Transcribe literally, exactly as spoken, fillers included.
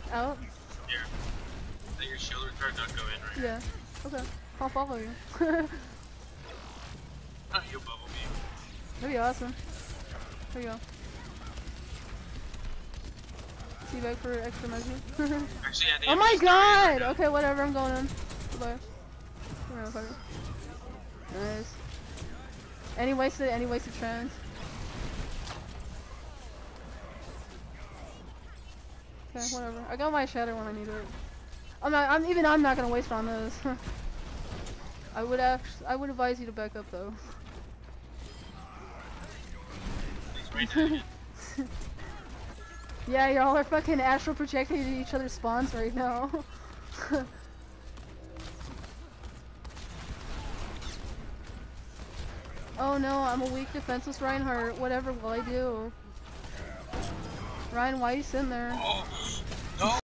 Out? Here. Let your shield retard not go in right Yeah. Okay. I'll follow you. now. You'll bubble me. That'd be awesome. There you go. See back for extra measure. Actually, yeah, oh my god! Okay, whatever, I'm going in. Goodbye. Nice. Any wasted, any wasted trans. Okay, whatever. I got my shatter when I need it. I'm not. I'm even. I'm not gonna waste on this. I would actually. I would advise you to back up though. Yeah, y'all are fucking astral projecting to each other's spawns right now. Oh no, I'm a weak defenseless Reinhardt. Whatever will I do? Ryan, why are you sitting there? Oh,